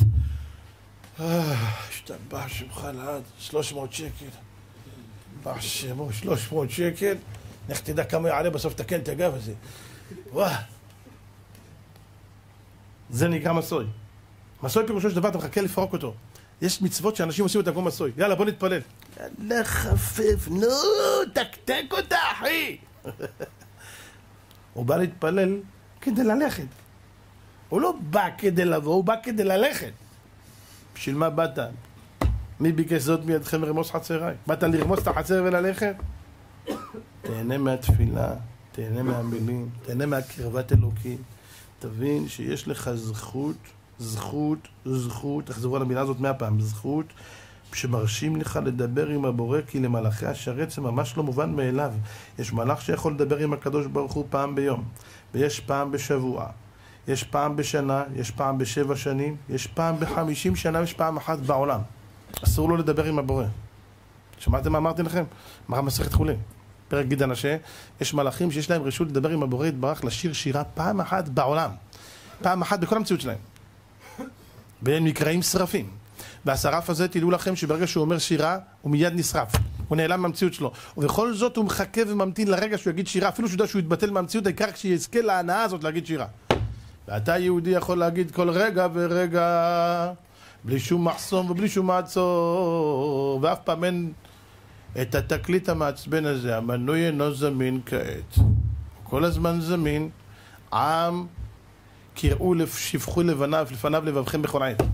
השתבח שמך לעד, שלוש מאות שקל. בשמו, שלוש מאות שקל. איך תדע כמה יעלה בסוף תקן את הגב הזה. וואו. זה נקרא מסוי. מסוי פירושו של דבר, אתה מחכה לפרוק אותו. יש מצוות שאנשים עושים אותם כמו מסוי. יאללה, בוא נתפלל. יאללה, חפף, נו, תקתק אותה, אחי. הוא בא להתפלל כדי ללכת. הוא לא בא כדי לבוא, הוא בא כדי ללכת. בשביל מה באת? מי ביקש זאת מידכם רמוס חצריי? באת לרמוס את החצר וללכת? תהנה מהתפילה, תהנה מהמילים, תהנה מהקרבת אלוקים. תבין שיש לך זכות, זכות, זכות, תחזרו על המילה הזאת מאה פעם, זכות, שמרשים לך לדבר עם הבורא, כי למלאכי השרת זה ממש לא מובן מאליו. יש מלאך שיכול לדבר עם הקדוש ברוך הוא פעם ביום, ויש פעם בשבוע, יש פעם בשנה, יש פעם בשבע שנים, יש פעם בחמישים שנה, יש פעם אחת בעולם. אסור לו לדבר עם הבורא. שמעתם מה אמרתי לכם? אמרה מסכת חולין. פרק גיד אנשה, יש מלאכים שיש להם רשות לדבר עם הבורא יתברך, לשיר שירה פעם אחת בעולם. פעם אחת בכל המציאות שלהם. והם נקראים שרפים. והשרף הזה, תדעו לכם שברגע שהוא אומר שירה, הוא מיד נשרף. הוא נעלם מהמציאות שלו. ובכל זאת הוא מחכה וממתין לרגע שהוא יגיד שירה, אפילו שהוא יודע שהוא יתבטל מהמציאות, העיקר כשיזכה להנאה הזאת להגיד שירה. ואתה יהודי יכול להגיד כל רגע ורגע, בלי שום מחסום ובלי שום מעצור, ואף פעם אין את התקליט המעצבן הזה, המנוי אינו זמין כעת. כל הזמן זמין, עם קראו שפכו לבניו, לפניו לבבכם בכל עת.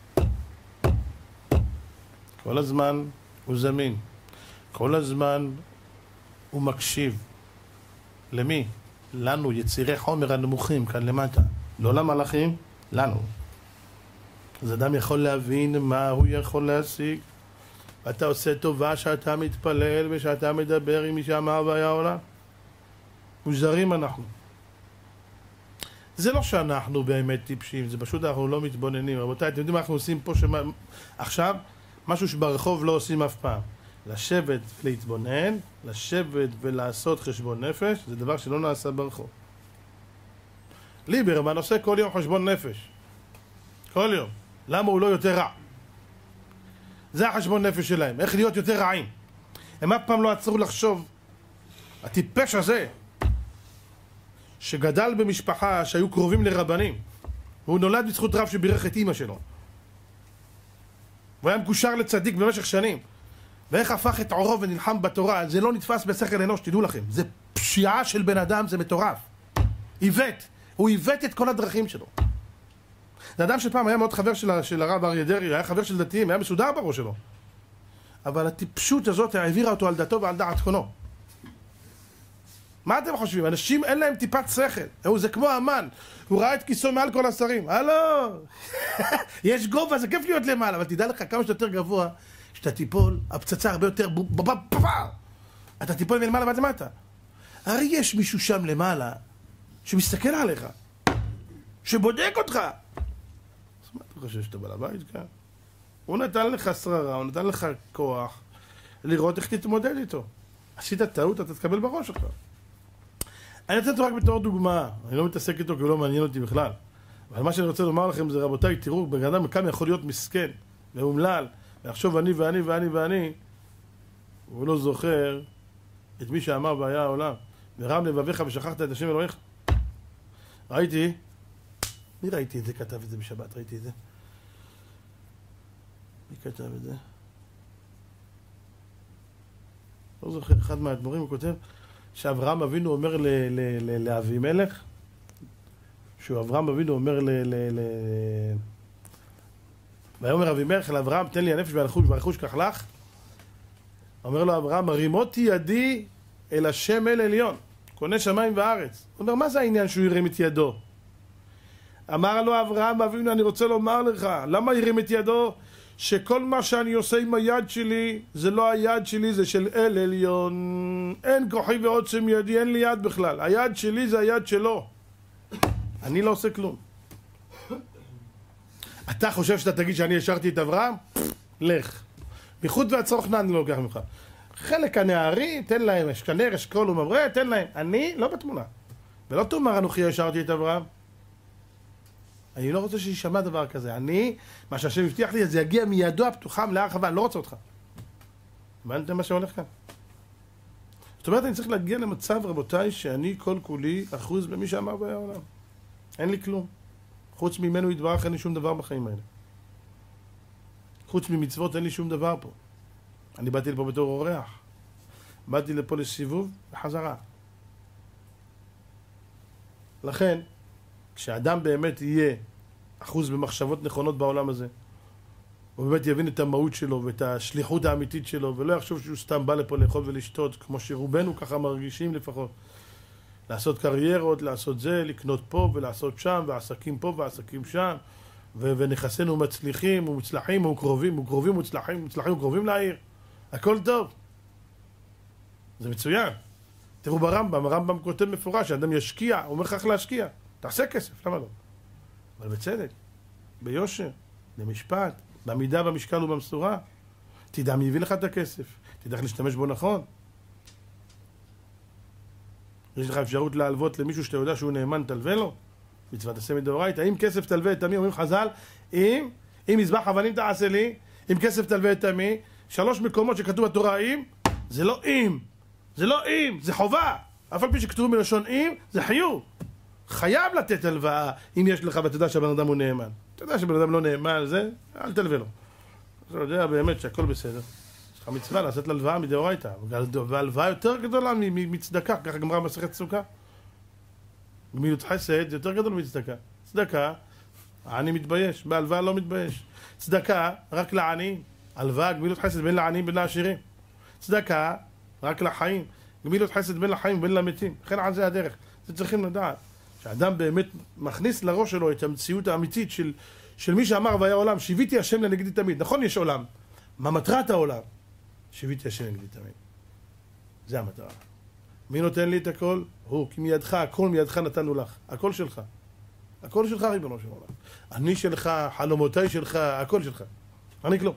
כל הזמן הוא זמין, כל הזמן הוא מקשיב. למי? לנו, יצירי חומר הנמוכים, כאן למטה. לא למלאכים, לנו. אז אדם יכול להבין מה הוא יכול להשיג. אתה עושה טובה שאתה מתפלל ושאתה מדבר עם מי שאמר והיה עולם. מוזרים אנחנו. זה לא שאנחנו באמת טיפשים, זה פשוט אנחנו לא מתבוננים. רבותיי, אתם יודעים מה אנחנו עושים פה שמה... עכשיו? משהו שברחוב לא עושים אף פעם. לשבת ולהתבונן, לשבת ולעשות חשבון נפש, זה דבר שלא נעשה ברחוב. ליברמן עושה כל יום חשבון נפש. כל יום. למה הוא לא יותר רע? זה החשבון נפש שלהם. איך להיות יותר רעים? הם אף פעם לא עצרו לחשוב. הטיפש הזה, שגדל במשפחה שהיו קרובים לרבנים, והוא נולד בזכות רב שבירך את אמא שלו. הוא היה מקושר לצדיק במשך שנים. ואיך הפך את עורו ונלחם בתורה, זה לא נתפס בשכל אנוש, תדעו לכם. זה פשיעה של בן אדם, זה מטורף. עיוות. הוא עיוות את כל הדרכים שלו. זה אדם שפעם היה מאוד חבר של, של הרב אריה דרעי, היה חבר של דתיים, היה מסודר בראש שלו. אבל הטיפשות הזאת העבירה אותו על דתו ועל דעת קונו. מה אתם חושבים? אנשים אין להם טיפת שכל. הוא זה כמו אמן. הוא ראה את כיסו מעל כל השרים. הלו! יש גובה, זה כיף להיות למעלה. אבל תדע לך, כמה שאתה יותר גבוה, שאתה טיפול, הפצצה הרבה יותר בבבבבבב. אתה טיפול מלמעלה ועד למטה. הרי יש מישהו שם למעלה שמסתכל עליך, שבודק אותך. אז מה אתה חושב שאתה בעל הבית כאן? הוא נתן לך שררה, הוא נתן לך כוח לראות איך תתמודד איתו. עשית טעות, אתה תקבל בראש שלך. אני רוצה אותו רק בתור דוגמה, אני לא מתעסק איתו כי הוא לא מעניין אותי בכלל. אבל מה שאני רוצה לומר לכם זה, רבותיי, תראו, בן אדם כאן יכול להיות מסכן ואומלל, ולחשוב אני ואני ואני ואני, הוא לא זוכר את מי שאמר והיה העולם. ורם לבביך ושכחת את השם אלוהיך. ראיתי, מי ראיתי את זה? כתב את זה בשבת, ראיתי את זה. מי כתב את זה? לא זוכר, אחד מהאדמו"רים הוא כותב שאברהם אבינו אומר לאבימלך, שהוא אברהם אבינו אומר ל... ויאמר אבימלך לאברהם, תן לי הנפש והרכוש קח לך. אומר לו אברהם, הרימותי ידי אל השם אל עליון, קונה שמיים וארץ. הוא אומר, מה זה העניין שהוא ירים את ידו? אמר לו אברהם אבינו, אני רוצה לומר לך, למה ירים את ידו? שכל מה שאני עושה עם היד שלי, זה לא היד שלי, זה של אל עליון. אין כוחי ועוצם ידי, אין לי יד בכלל. היד שלי זה היד שלו. אני לא עושה כלום. אתה חושב שאתה תגיד שאני השארתי את אברהם? לך. מחוץ והצורך אני לא לוקח ממך. חלק הנערי, תן להם, אשכנר, אשכול וממרא, תן להם. אני לא בתמונה. ולא תאמר אנוכי השארתי את אברהם. אני לא רוצה שישמע דבר כזה. אני, מה שהשם הבטיח לי, זה יגיע מידו הפתוחה מלאה הרחבה, אני לא רוצה אותך. הבנתם מה שהולך כאן? זאת אומרת, אני צריך להגיע למצב, רבותיי, שאני כל כולי אחוז במי שאמר והיה העולם. אין לי כלום. חוץ ממנו יתברך, אין לי שום דבר בחיים האלה. חוץ ממצוות, אין לי שום דבר פה. אני באתי לפה בתור אורח. באתי לפה לסיבוב וחזרה. לכן, כשאדם באמת יהיה אחוז במחשבות נכונות בעולם הזה, הוא באמת יבין את המהות שלו ואת השליחות האמיתית שלו, ולא יחשוב שהוא סתם בא לפה לאכול ולשתות, כמו שרובנו ככה מרגישים לפחות. לעשות קריירות, לעשות זה, לקנות פה ולעשות שם, ועסקים פה ועסקים שם, ו- ונכסינו מצליחים ומצלחים וקרובים, וקרובים ומצלחים, מצלחים וקרובים לעיר. הכל טוב. זה מצוין. תראו ברמב"ם, הרמב"ם כותב מפורש, שאדם ישקיע, הוא אומר לך להשקיע. תעשה כסף, למה לא? אבל בצדק, ביושר, במשפט, בעמידה במשקל ובמשורה. תדע מי הביא לך את הכסף, תדע איך להשתמש בו נכון. יש לך אפשרות להלוות למישהו שאתה יודע שהוא נאמן, תלווה לו. מצוות עשה מדאורייתא. אם כסף תלווה את עמי, אומרים חז"ל, אם, אם מזבח אבנים תעשה לי, אם כסף תלווה את עמי, שלוש מקומות שכתוב בתורה אם, זה לא אם, זה לא אם, זה חובה. אף על פי שכתוב מלשון אם, זה חיוב. חייב לתת הלוואה אם יש לך ואתה יודע שהבן אדם הוא נאמן. אתה יודע שבן אדם לא נאמן, זה, אל תלווה לו. אתה יודע באמת שהכל בסדר. יש לך מצווה לעשות להלוואה מדאורייתא, והלוואה יותר גדולה מצדקה, ככה גמרא מסכת סוכה. גמילות חסד זה יותר גדול מצדקה. צדקה, העני מתבייש, בהלוואה לא מתבייש. צדקה, רק לעני, הלוואה, גמילות חסד בין לעניים בין לעשירים. צדקה, רק לחיים, גמילות חסד בין לחיים ובין למתים. לכן על זה הדרך. זה צריכים לדעת. שאדם באמת מכניס לראש שלו את המציאות האמיתית של, של מי שאמר והיה עולם, שיביתי השם לנגדי תמיד. נכון, יש עולם. מה מטרת העולם? שיביתי השם לנגדי תמיד. זה המטרה. מי נותן לי את הכל? הוא, כי מידך, הכל מידך נתנו לך. הכל שלך. הכל שלך, ריבונו של עולם. אני שלך, חלומותיי שלך, הכל שלך. אני כלום.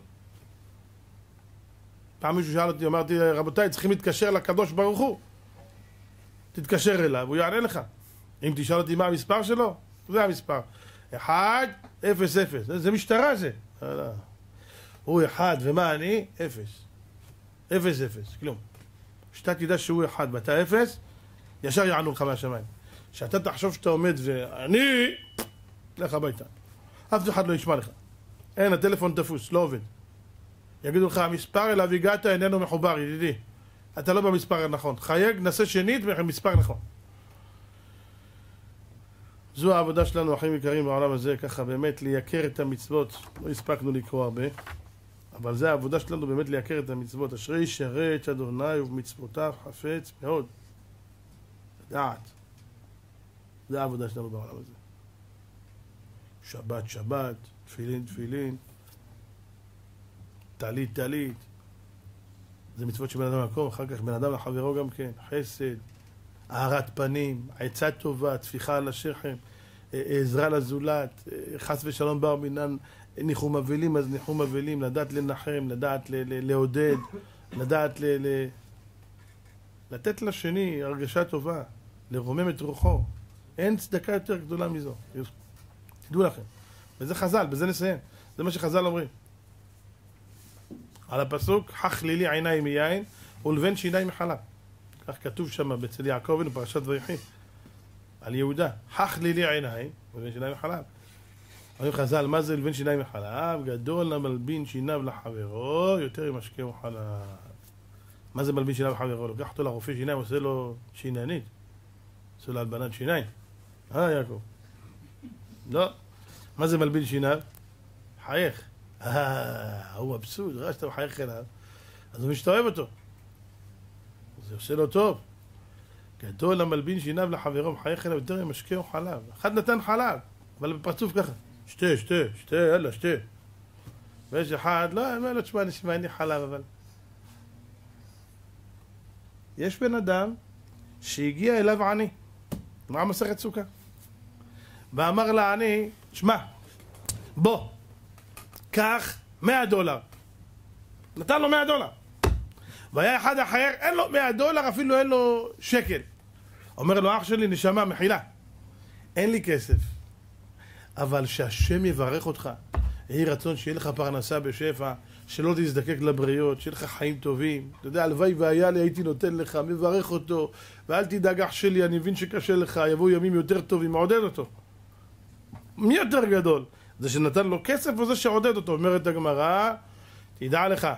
פעם מישהו שאל אותי, אמרתי, רבותיי, צריכים להתקשר לקדוש ברוך הוא. תתקשר אליו, הוא יענה לך. אם תשאל אותי מה המספר שלו, זה המספר. אחד, אפס, אפס. זה, זה משטרה זה. הוא אחד, ומה אני? אפס. אפס, אפס, כלום. שאתה תדע שהוא אחד ואתה אפס, ישר יענו לך מהשמיים. שאתה תחשוב שאתה עומד ואני, לך הביתה. אף אחד לא ישמע לך. אין, הטלפון תפוס, לא עובד. יגידו לך, המספר אליו הגעת איננו מחובר, ידידי. אתה לא במספר הנכון. חייג, נסה שנית ומספר נכון. זו העבודה שלנו, אחים יקרים בעולם הזה, ככה באמת לייקר את המצוות. לא הספקנו לקרוא הרבה, אבל זה העבודה שלנו באמת לייקר את המצוות. אשרי ישרת אדוני ובמצוותיו חפץ מאוד. לדעת. זה העבודה שלנו בעולם הזה. שבת שבת, תפילין תפילין, טלית טלית. זה מצוות שבן אדם מקום, אחר כך בן אדם לחברו גם כן, חסד, הארת פנים, עצה טובה, טפיחה על השכם, עזרה לזולת, חס ושלום בר מינן, ניחום אבלים אז ניחום אבלים, לדעת לנחם, לדעת ל- ל- לעודד, לדעת ל- ל- לתת לשני הרגשה טובה, לרומם את רוחו. אין צדקה יותר גדולה מזו. תדעו לכם. וזה חז"ל, בזה נסיים. זה מה שחז"ל אומרים. על הפסוק, חכלי לי עיניים מיין ולבן שיניים מחלב. כך כתוב שם אצל יעקב בפרשת ויחי. על יהודה. חכלי לי עיניים ולבן שיניים מחלב. אומרים חז"ל, מה זה לבן שיניים מחלב? גדול למלבין שיניו לחברו, יותר ממשקהו חלב. מה זה מלבין שיניו לחברו? לוקח אותו לרופא שיניים, עושה לו שיננית. עושה לו הלבנת שיניים. אה, יעקב? לא. מה זה מלבין שיניו? חייך. אה, הוא מבסוט, ראה שאתה מחייך אליו, אז הוא משתאוהב אותו. זה עושה לו טוב. גדול המלבין שיניו לחברו, מחייך אליו יותר ממשקהו חלב. אחד נתן חלב, אבל בפרצוף ככה. שתה, שתה, שתה, יאללה, שתה. ויש אחד, לא, אני אומר לו, תשמע, נשמע, אין לי חלב, אבל... יש בן אדם שהגיע אליו עני. מה מסכת סוכה? ואמר לעני, תשמע, בוא, קח מאה דולר. נתן לו מאה דולר. והיה אחד אחר, אין לו מאה דולר, אפילו אין לו שקל. אומר לו, אח שלי, נשמה, מחילה. אין לי כסף. אבל שהשם יברך אותך. יהי רצון שיהיה לך פרנסה בשפע, שלא תזדקק לבריות, שיהיה לך חיים טובים. אתה יודע, הלוואי והיה לי, הייתי נותן לך, מברך אותו, ואל תדאג אח שלי, אני מבין שקשה לך, יבואו ימים יותר טובים, מעודד אותו. מי יותר גדול? זה שנתן לו כסף או זה שעודד אותו? אומרת הגמרא, תדע לך,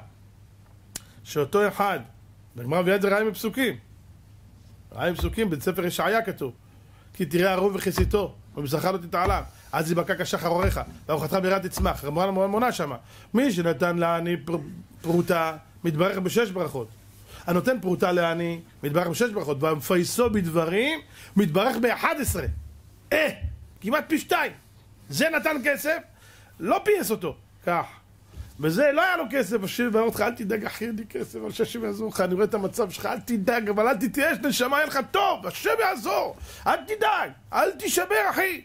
שאותו אחד, הגמרא מביאה את זה ראיה מפסוקים. ראיה מפסוקים, בספר ישעיה כתוב, כי תראה ערוב וכיסיתו, ובשרך לא תתעלם. אז יבקע כשחר אורך, וארוחתך בירה תצמח. הגמרא מונה שמה. מי שנתן לעני פרוטה, מתברך בשש ברכות. הנותן פרוטה לעני, מתברך בשש ברכות. והמפייסו בדברים, מתברך ב-אחד עשר. אה, כמעט פי שתיים. זה נתן כסף, לא פייס אותו. כך. וזה לא היה לו כסף, השם יברך אותך, אל תדאג אחי, אין לי כסף, אבל השם יעזור לך, אני רואה את המצב שלך, אל תדאג, אבל אל תתייאש, נשמה, יהיה לך טוב, השם יעזור, אל תדאג, אל תשבר אחי.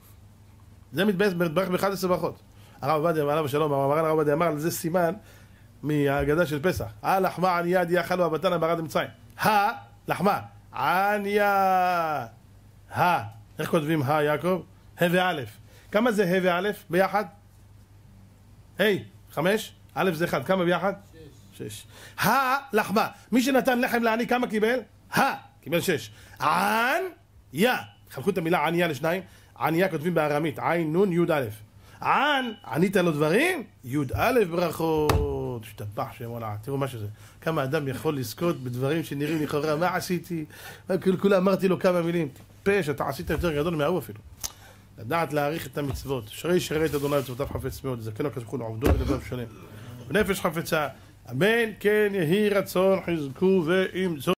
זה מתברך ב-אחד עשר ברכות. הרב עובדיה, עליו השלום, הרב עובדיה אמר על זה סימן מההגדה של פסח. הלחמה עניה דיה חלו הבתנה ברד מצרים. הלחמה עניה. ה. איך כותבים ה, יעקב? ה וא'. כמה זה ה וא' ביחד? היי, חמש? א' זה אחד. כמה ביחד? שש. שש. הלחמה. מי שנתן לחם לעני כמה קיבל? ה. קיבל שש. ען. יא. חלקו את המילה עניה לשניים. עניה כותבים בארמית, עין נון יוד א'. ען, ענית לו דברים? יוד א' ברכות. שתפח שם עולה, תראו מה שזה. כמה אדם יכול לזכות בדברים שנראים לכאורה, מה עשיתי? כולה אמרתי לו כמה מילים. טיפש, אתה עשית יותר גדול מההוא אפילו. לדעת להעריך את המצוות. אשרי ישרת אדוני ומצוותיו חפץ מאוד. זכנו הקדוש ברוך הוא לעובדו ולבב שלם. בנפש חפצה. אמן כן יהי רצון חזקו ואמצו.